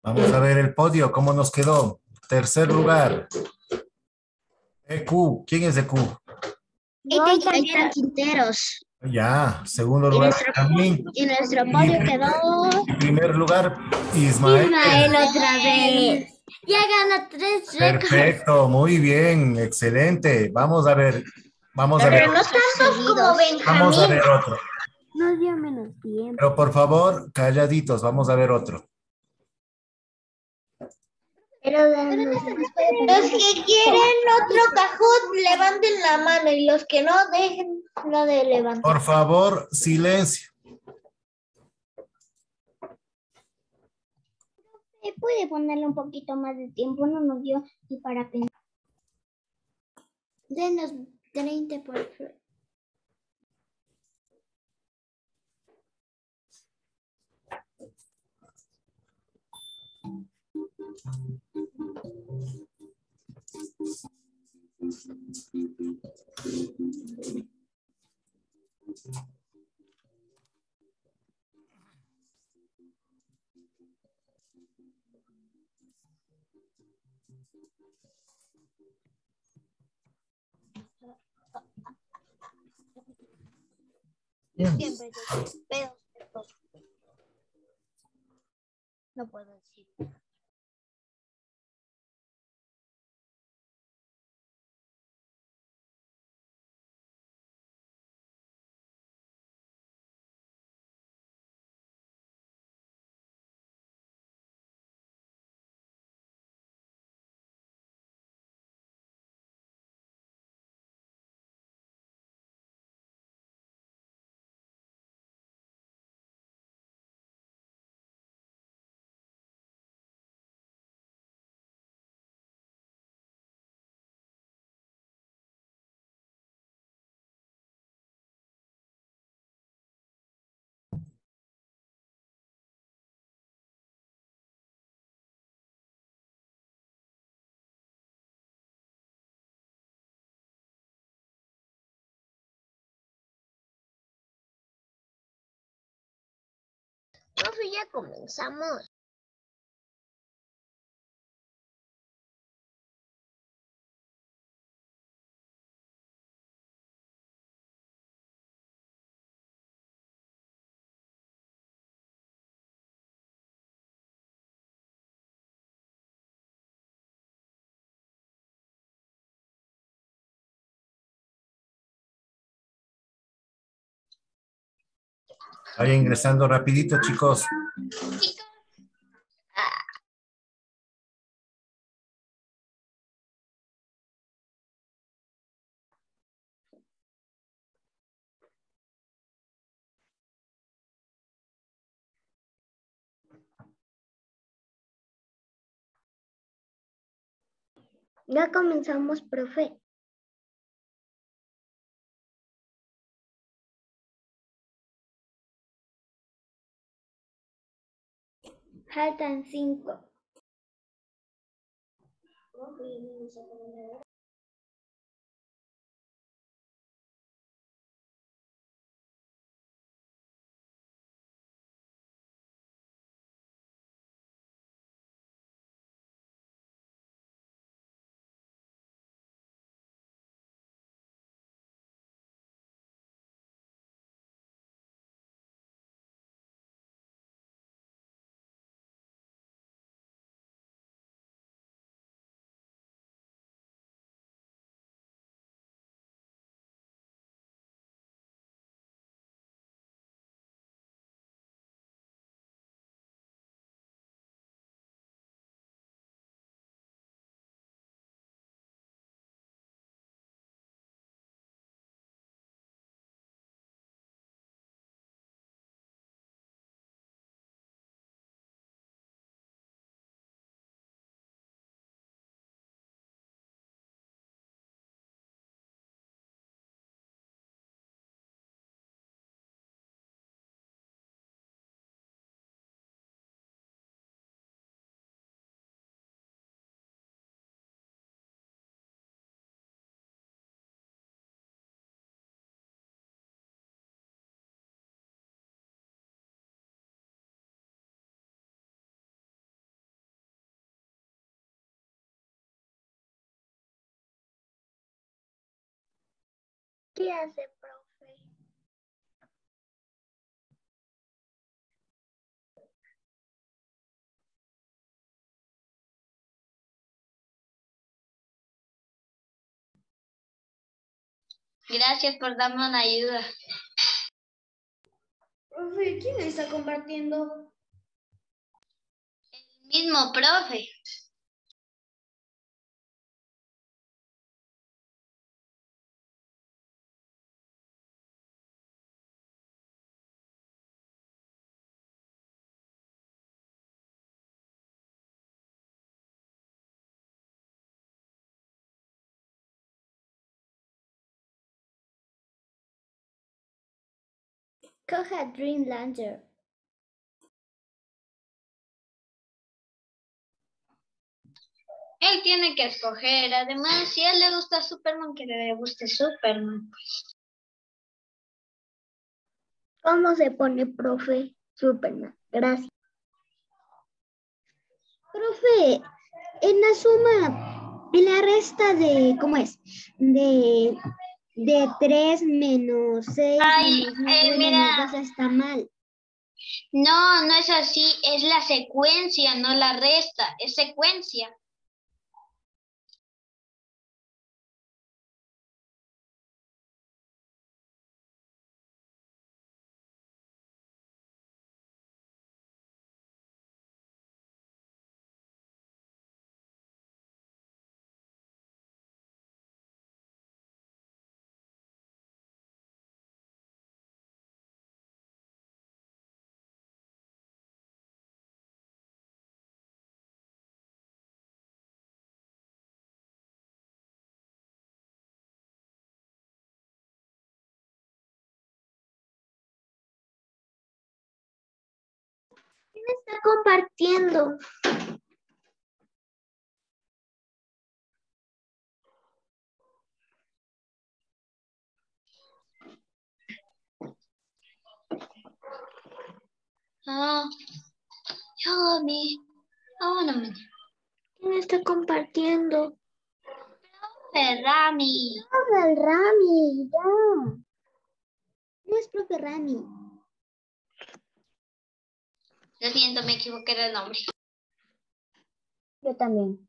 Vamos a ver el podio, ¿cómo nos quedó? Tercer lugar, EQ. ¿Quién es EQ? Aitan Quinteros. Ya, segundo Y lugar, nuestro, Benjamín. y nuestro Y, podio quedó y primer lugar, Ismael. Ismael otra vez. Ya gana 3 récords. Perfecto, muy bien, excelente. Vamos a ver, pero no tantos como vamos a Benjamín. ver otro. Nos dio menos tiempo. Pero por favor, calladitos, vamos a ver otro. Pero los que quieren otro Kahoot, levanten la mano y los que no, dejen no de levantar. Por favor, silencio. Se puede ponerle un poquito más de tiempo, no nos dio ni para pensar. Denos 30 por favor. Siempre pedos. No puedo decir. Profe, ya comenzamos. Vaya ingresando rapidito, chicos. Ya comenzamos, profe. Faltan 5. ¿Qué hace, profe? Gracias por darme una ayuda. Profe, ¿quién está compartiendo? El mismo profe. Coja Dreamlander. Él tiene que escoger. Además, si a él le gusta Superman, que le guste Superman. ¿Cómo se pone, profe? Superman. Gracias. Profe, en la suma, en la resta de, ¿cómo es? De 3 menos 6 Ay, menos 9 mira. menos 2 está mal. No, no es así. Es la secuencia, no la resta. Es secuencia. ¿Quién está compartiendo? Ah, yo a mí. Ah, no me. ¿Quién está compartiendo? Rami. Profe Rami, ya. No es profe Rami. Lo siento, me equivoqué de nombre. Yo también.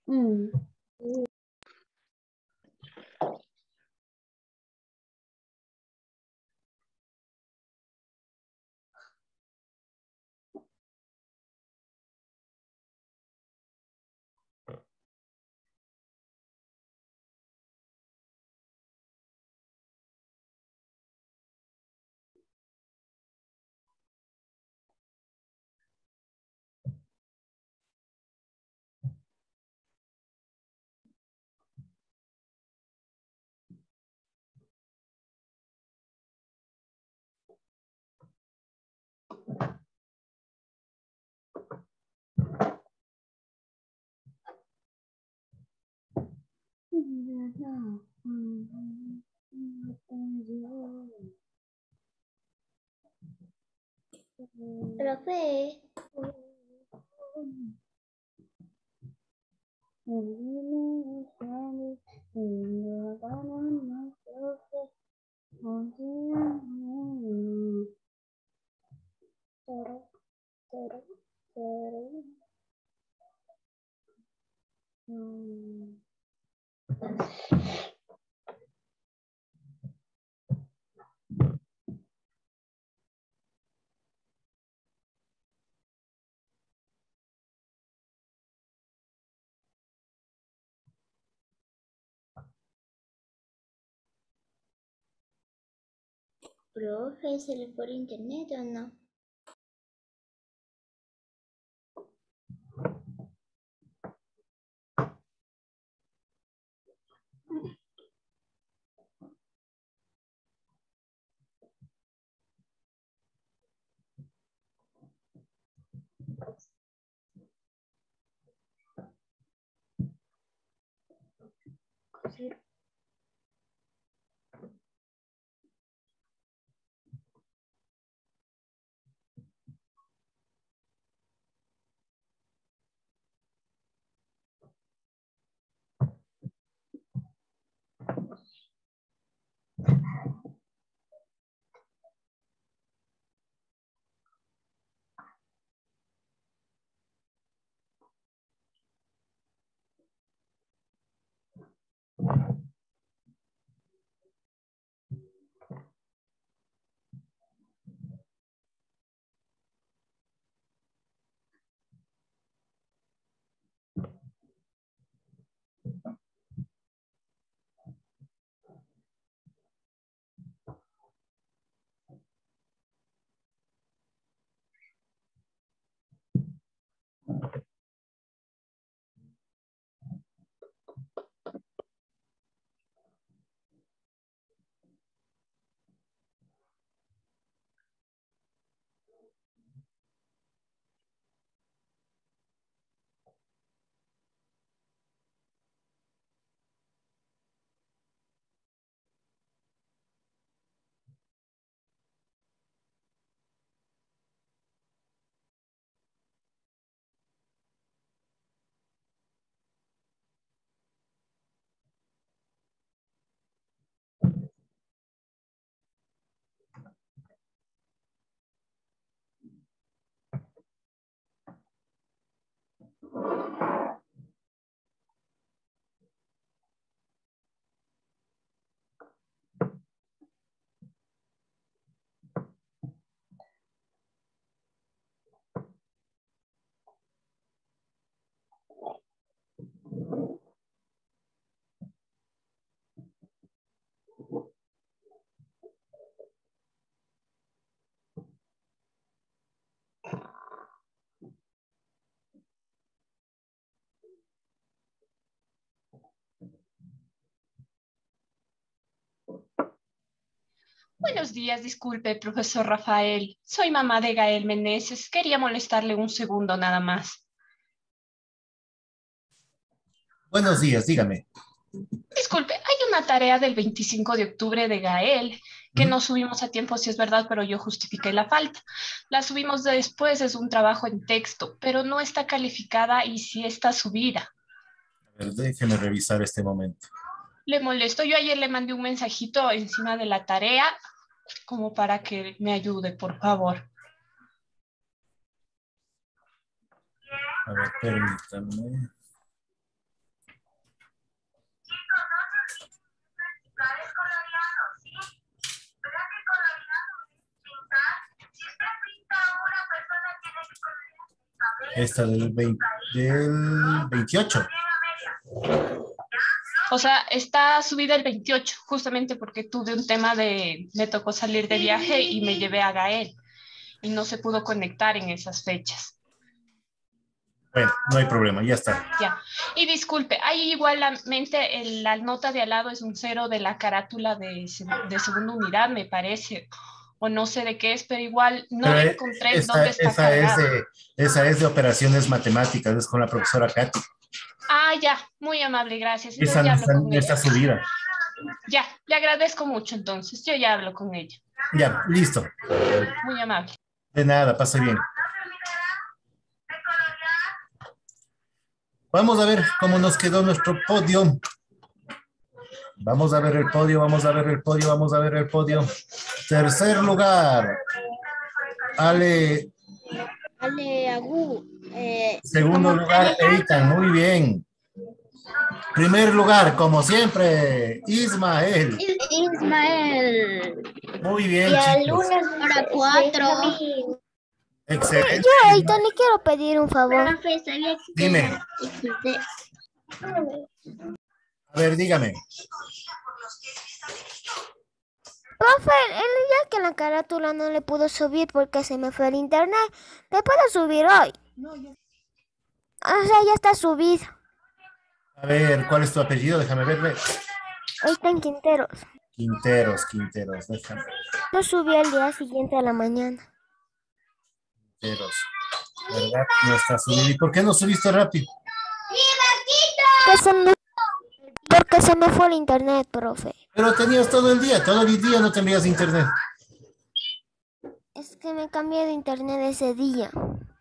Profe. Profe, ¿se le fue el internet o no? Buenos días, disculpe, profesor Rafael. Soy mamá de Gael Meneses. Quería molestarle un segundo nada más. Buenos días, dígame. Disculpe, hay una tarea del 25 de octubre de Gael que Ujú. no subimos a tiempo, si es verdad, pero yo justifiqué la falta. La subimos después, es un trabajo en texto, pero no está calificada y sí está subida. A ver, déjeme revisar este momento. Le molesto. Yo ayer le mandé un mensajito encima de la tarea como para que me ayude, por favor. A ver, permítame. Esta del 28. O sea, está subida el 28, justamente porque tuve un tema me tocó salir de viaje y me llevé a Gael y no se pudo conectar en esas fechas. Bueno, no hay problema, ya está. Ya. Y disculpe, ahí igualmente la nota de al lado es un 0 de la carátula de segunda unidad, me parece, o no sé de qué es, pero igual no Pero le encontré dónde está cargado. esa es de operaciones matemáticas, es con la profesora Katy. Ah, ya, muy amable, gracias. Esa Entonces ya hablo con no está ella. subida. Ya, le agradezco mucho entonces. Yo ya hablo con ella. Ya, listo. Muy amable. De nada, pase bien. Vamos a ver cómo nos quedó nuestro podio. Vamos a ver el podio, vamos a ver el podio, vamos a ver el podio. Tercer lugar, Ale. Ale Agu. Segundo lugar, Eitan, muy bien. Primer lugar, como siempre, Ismael. Ismael. Muy bien, Y al chicos. lunes para 4. Excelente. Yo, Eitan, le quiero pedir un favor. Profe, ¿sabía que Dime. A ver, dígame. Profe, el día que la carátula no le pudo subir porque se me fue el internet, ¿le puedo subir hoy? No, ya. O sea, ya está subido. A ver, ¿cuál es tu apellido? Déjame verle. Eitan Quinteros. Quinteros, déjame. Lo subí al día siguiente a la mañana. Quinteros. ¿Verdad? No está subido. ¿Y por qué no subiste rápido? Porque se me fue el internet, profe. Pero tenías todo el día no tenías internet. Es que me cambié de internet ese día.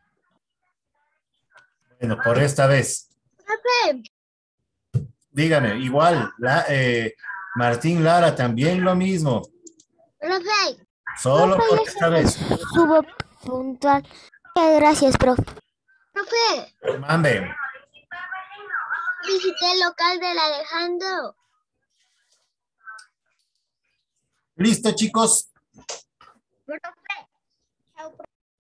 Bueno, por esta vez. Profe. Dígame, igual, Martín Lara también lo mismo. Profe. Solo Profe, por yo esta vez. subo puntual. Gracias, profe. Profe. Mande. Visité el local del Alejandro. Listo, chicos. Profe. Chao, profe.